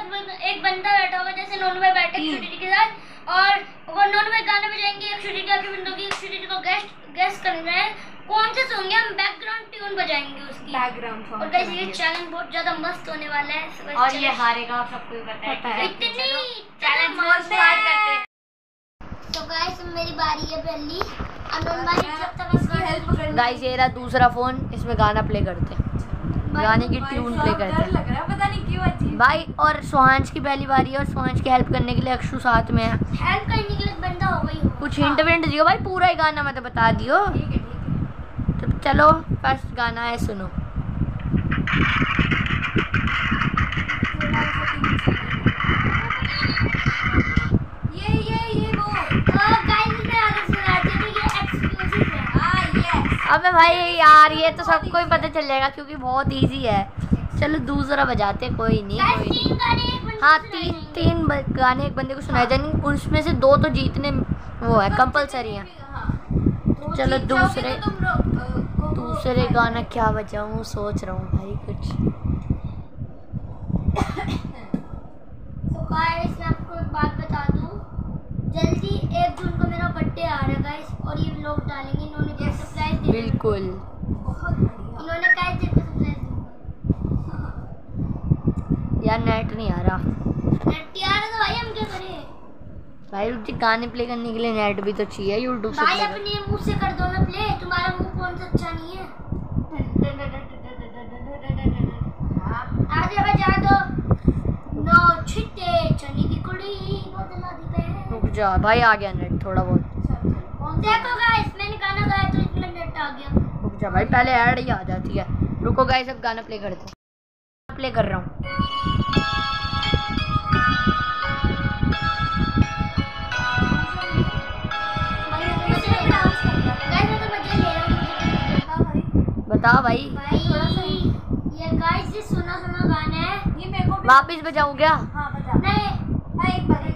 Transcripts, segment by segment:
एक बंदा बैठा होगा, जैसे नोनू भाई बैठे छोटी जी के साथ, और वो नोनू भाई गाने बजाएंगे, एक छोटी जी आके बंदों की, एक छोटी जी को गेस्ट करना है कौन से सॉन्ग है, हम बैकग्राउंड ट्यून बजाएंगे उसकी, बैकग्राउंड सॉन्ग। और गाइस ये चैलेंज बहुत ज्यादा मस्त होने वाला है, और ये हारेगा आप सबको पता है। इतनी चैलेंज स्टार्ट करते हैं। तो गाइस मेरी बारी है पहली, अब जब तक इसकी हेल्प कर। गाइस ये रहा दूसरा फोन, इसमें गाना प्ले करते हैं, गाने की ट्यून प्ले करते हैं। लग रहा है पता नहीं क्यों अजीब भाई। और सोहांश की पहली बारी है और सोहांश की हेल्प करने के लिए अक्षु साथ में है। हेल्प करने के लिए बंदा होगा ही होगा। कुछ हिंट विंट दियो भाई, पूरा ही गाना मैं तो बता दियो। ठीक है तो चलो फर्स्ट गाना है, सुनो। ये वो गाइस ने आगे सुना दिया, तो ये एक्सक्लूसिव है। हां यस। अबे भाई यार ये तो सबको ही पता चल जाएगा क्योंकि बहुत इजी है। चलो दूसरा बजाते, कोई नहीं कोई नहीं। तीन गाने एक बंदे हाँ तीन गाने एक बंदे को सुनाए जाएंगे, उसमें से 2 तो जीतने वो है कंपलसरी है। चलो दूसरे गाना क्या बजाऊं, सोच रहा हूँ भाई कुछ। तो गाइस मैं आपको एक बात बता दूं, जल्दी 1 जून को मेरा बर्थडे आ रहा है गाइस, और ये लोग डालेंगे, इन्होंने सरप्राइज दिया। बिल्कुल बहुत बढ़िया। इन्होंने गाइस देखो सरप्राइज यार, नेट नहीं आ रहा। नेट आ रहा तो भाई हम क्या करें भाई रुक, गाने प्ले करने के लिए नेट भी तो चाहिए यूट्यूब से। भाई अपने मुंह से कर दो ना प्ले, तुम्हारा मुंह कौन सा अच्छा नहीं है। आजा बजा दो, नो छिट्टे चनी की कुड़ी बदला दी बहन। रुक जा भाई, आ गया नेट थोड़ा बहुत। देखो गाइस मैंने गाना गाया तो इतना नेट आ गया। रुक जा भाई, पहले ऐड ही आ जाती है। रुको गाइस, अब गाना प्ले करते हैं। प्ले कर रहा हूँ। बता भाई। ये गाइस ये सुना गाना है, ये मेरे को वापिस बजाऊं क्या? हाँ बजा। नहीं एक बार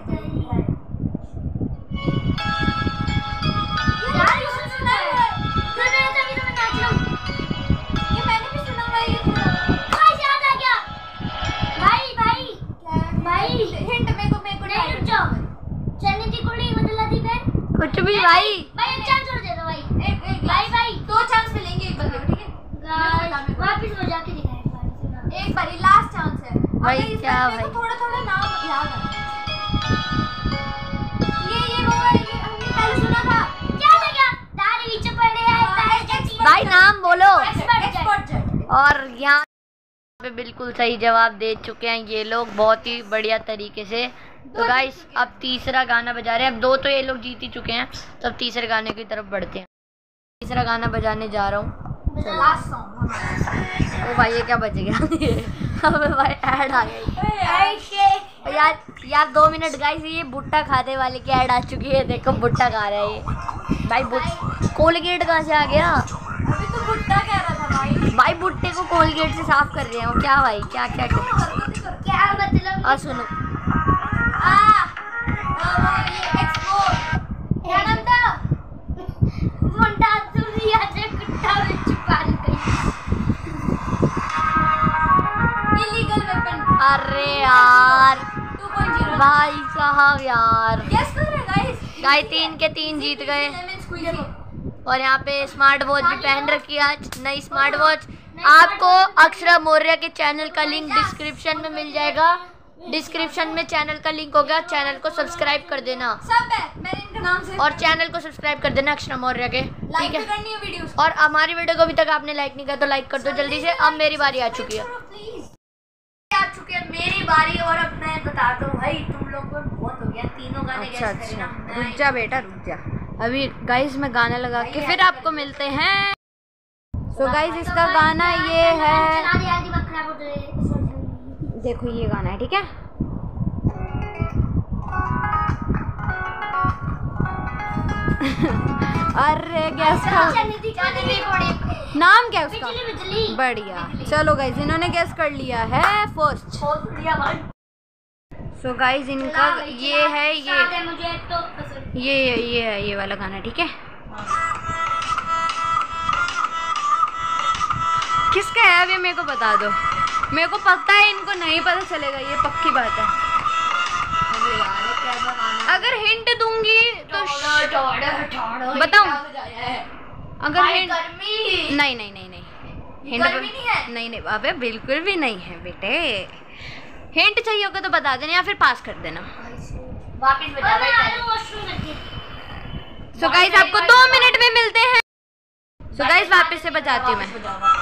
यार ये सुना है, सुना है तभी तो मैं नाच रहा हूँ। ये मैंने भी सुना हुआ है, ये गाइस याद आ गया। भाई हिंट मेरे को नहीं, रुक जाओ। चने की कुड़ी बदला दी बहन, कुछ भी भाई। एक चांस और दे दो भाई। एक भाई 2 चांस मिलेंगे एक बंदे को, ठीक है? वापस बजा के दिखाएं एक बार, लास्ट चांस है भाई। क्या भाई थोड़ा नाम याद है। ये वो है, ये हमने पहले सुना था। क्या लगा दाढ़ी नीचे पड़े है भाई, नाम बोलो। एक्सपर्ट। और यहाँ पे बिल्कुल सही जवाब दे चुके हैं ये लोग, बहुत ही बढ़िया तरीके से। तो गाइस अब तीसरा गाना बजा रहे हैं। अब 2 तो ये लोग जीत ही चुके हैं, तो अब तीसरे गाने की तरफ बढ़ते हैं। तीसरा गाना बजाने जा रहा हूँ। Last song. ओ भाई ये क्या बज गया? अबे भाई ऐड आ गई यार 2 मिनट गाइस, ये भुट्टा खाने वाले की ऐड आ चुकी है। देखो भुट्टा खा रहा है ये भाई। कोलगेट कहाँ से आ गया? अभी तो भुट्टा कह रहा था भाई भुट्टे को कोलगेट से साफ कर रहे हैं क्या भाई? क्या मतलब? और सुनो, क्या नाम था? मुंडा सूर्या जे कुत्ता में छुपा गई। Illegal weapon. अरे यार 2.0 भाई साहब यार। गेस कर रहे गाइस 3 के 3 जीत गए। और यहाँ पे स्मार्ट वॉच भी पहन रखी है आज, नई स्मार्ट वॉच। आपको अक्षरा मौर्य के चैनल का लिंक डिस्क्रिप्शन में मिल जाएगा। डिस्क्रिप्शन में चैनल का लिंक होगा, चैनल को सब्सक्राइब कर देना। सब है मैंने इनका नाम से। और चैनल को सब्सक्राइब कर देना अक्षरा मौर्य के, ठीक है? करनी है वीडियोस। और हमारी वीडियो को अभी तक आपने लाइक नहीं किया तो लाइक कर दो जल्दी से। अब मेरी बारी आ चुकी है। आ चुकी है मेरी बारी, और अब मैं बता दूं भाई तुम लोग को बहुत हो गया, तीनों गाने अच्छा रुक जा बेटा, रुक जा। अभी गाइस मैं गाना लगा के फिर आपको मिलते हैं। तो गाइस इसका गाना ये है, देखो ये गाना है, ठीक है? अरे गैस का नाम क्या है उसका? बिजली। बढ़िया। चलो गाइस इन्होंने गैस कर लिया है फर्स्ट। सो गाइस इनका ये है, ये है ये वाला गाना, ठीक है? किसका है अब ये मेरे को बता दो। मेरे को पता है इनको नहीं पता चलेगा, ये पक्की बात है। अगर हिंट दूंगी तो बताऊं? अगर हिंट नहीं नहीं नहीं नहीं हिंट नहीं नहीं अबे बिल्कुल भी नहीं है बेटे। हिंट चाहिए होगा तो बता देना या फिर पास कर देना। वापस बता। सो गाइस आपको 2 मिनट में मिलते हैं। सो गाइस वापस से बजाती हूँ मैं।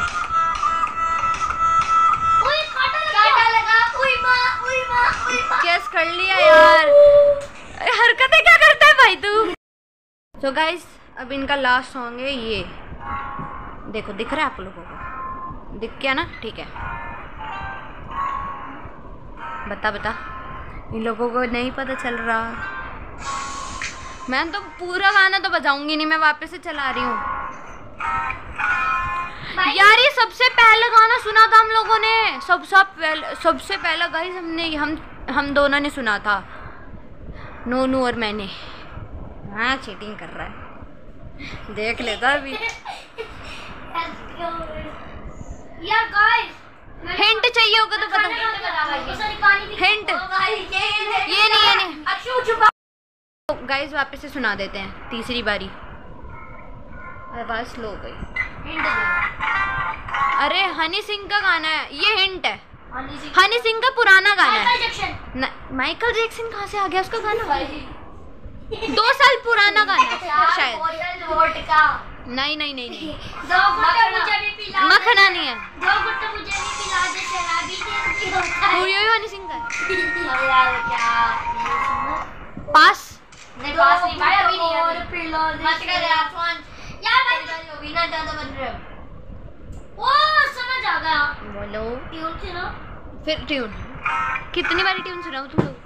कैस कर लिया यार, हरकतें क्या करता है भाई तू। सो गाइस अब इनका लास्ट सॉन्ग है ये, देखो दिख रहा है आप लोगों को? दिख गया ना? ठीक है, बता बता। इन लोगों को नहीं पता चल रहा। मैं तो पूरा गाना तो बजाऊंगी नहीं, मैं वापस से चला रही हूँ यार। ये सबसे पहला गाना सुना था हम लोगों ने, सबसे पहला गाइस हम दोनों ने सुना था, नोनू और मैंने। हाँ चीटिंग कर रहा है, देख लेता अभी। यार गाइस हिंट चाहिए होगा तो बता। हिंट ये नहीं गाइस वापस से सुना देते हैं, तीसरी बारी। आवाज स्लो हो गई। अरे हनी सिंह का गाना है ये, हिंट है। हनी सिंह का पुराना गाना है। माइकल जैक्सन कहाँ से आ गया उसका गाना? 2 साल पुराना गाना है शायद। नहीं नहीं नहीं नहीं मखना नहीं है। हनी सिंह का पास नहीं, पास नहीं भाई, अभी नहीं मत कर यार अभी ना ज्यादा बन रहे हो। ओ समझ आ गया। बोलो ट्यून सुनो। फिर ट्यून कितनी बारी ट्यून सुनाऊं तुम लोग?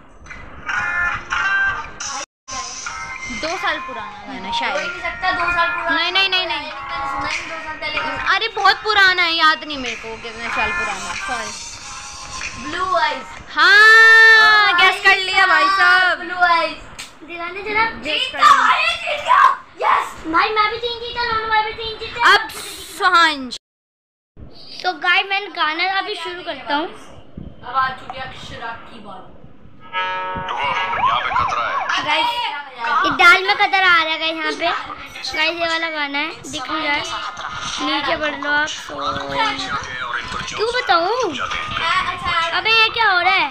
2 साल पुराना गाना शायद। नहीं सकता 2 साल पुराना। नहीं नहीं नहीं नहीं सुना ही 2 साल पहले। अरे बहुत पुराना है, याद नहीं मेरे को कितने साल पुराना। सॉरी। Blue eyes. हाँ गैस कर लिया भाई साहब। ब्लू आइज दिलाने जरा। जीता यस भाई, मैं भी 3 जीता, नोनू भाई भी 3 जीते। अब सुहांश। तो गाइस मैं गाना अभी शुरू करता हूँ। अब आ चुकी अक्षरा की बात। यहाँ पे खतरा है। गाइस ये दाल में खतरा आ रहा है गाइस यहाँ पे। गाइस ये वाला गाना है, दिख नहीं रहा है, नीचे पढ़ लो आप। क्यों बताऊँ? अबे ये क्या हो रहा है?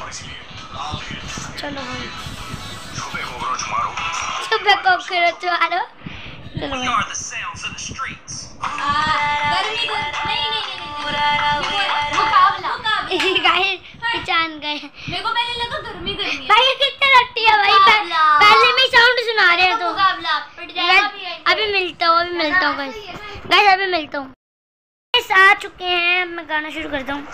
चलो भाई सुबह कॉकरोच मारो। चलो भाई गाइस पहचान गए। मेरे को पहले लगा गर्मी भाई ये कितने रट्टी है भाई, पहले में साउंड सुना रहे हैं। तो अभी मिलता हूँ गाइस, अभी मिलता हूँ। आ चुके हैं, मैं गाना शुरू करता हूँ।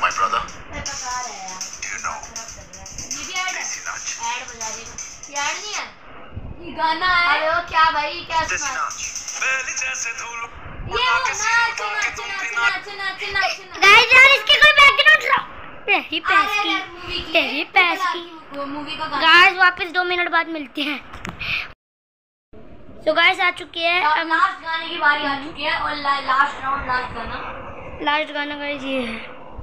गाना है। अरे वो क्या भाई, क्या सुना? गाइस यार इसके कोई बैकग्राउंड तेरी पैस की मूवी का गाना। गाइस वापस 2 मिनट बाद मिलते हैं। तो गाइस आ चुकी है, अब लास्ट गाने की बारी आ चुकी है और लास्ट राउंड, लास्ट गाना गाइस ये है।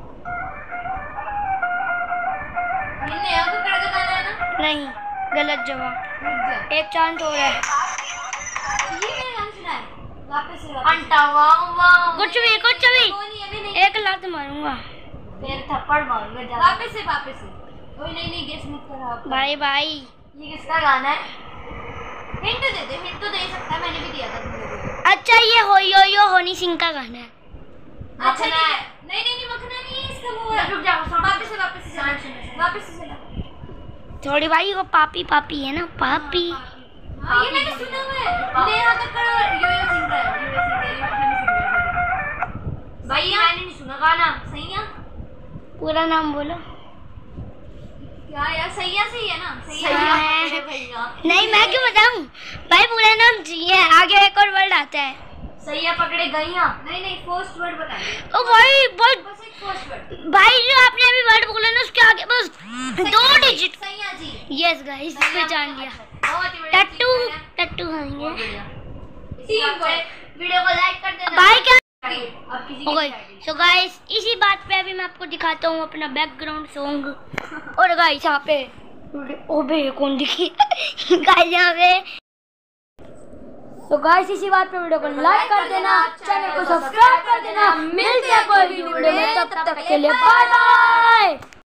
नहीं गलत जवाब, एक चांस और है। कुछ भी एक लात मारूंगा, फिर थप्पड़ मारूंगा। वापस से कोई नहीं गेस मत करो भाई। ये किसका गाना है? हिंट दे दे, हिंट तो दे सकता है, मैंने भी दिया था तुम लोगों को। अच्छा ये हो हनी सिंह का गाना है। अच्छा नहीं मखना नहीं है इसका। वो रुक जाओ, वापस से चला। थोड़ी भाई वो पापी है ना, पापी। हाँ, ये मैंने सुना हुआ है। नेहा कक्कड़ और यूएस सिंह का है। भाई मैंने नहीं सुना गाना। सही है? पूरा नाम बोलो। क्या यार, सैया से ही है ना? सैया भैया। नहीं मैं क्यों बताऊं भाई, पूरा नाम चाहिए, आगे एक और वर्ड आता है। सैया पकड़े गईया। नहीं फर्स्ट वर्ड बताइए। ओ भाई बस एक फर्स्ट वर्ड। भाई जो आपने अभी वर्ड बोला ना उसके आगे बस 2 डिजिट। सैया जी। यस गाइस पहचान लिया। टट्टू खाएंगे। वीडियो को लाइक कर देना भाई क्या अब किसी ओके सो गाइस इसी बात पे अभी मैं आपको दिखाता हूँ अपना बैकग्राउंड सॉन्ग। और गाइस यहाँ पे ओबे कौन दिखी गाइस यहाँ पे। तो गाइस इसी बात पे वीडियो को लाइक कर देना, चैनल को सब्सक्राइब कर देना। मिलते हैं कोई वीडियो में, तब तक के लिए बाय बाय।